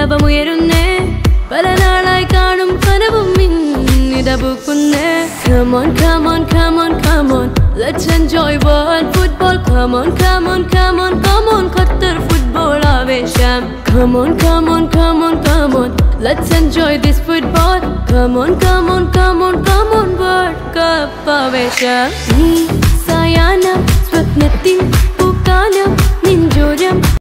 താപമുയരുന്നേ പല നാളായി കാണും കനവും ഇന്നിത പൂക്കുന്നേ Come on, come on, come on, come on Let's enjoy world football Come on, come on, come on, come on Qatar football ആവേശം Come on, come on, come on, come on Let's enjoy this football Come on, come on, come on, come on World Cup ആവേശം നീ സായാഹ്നം സ്വപ്നത്തിൻ പൂക്കാലം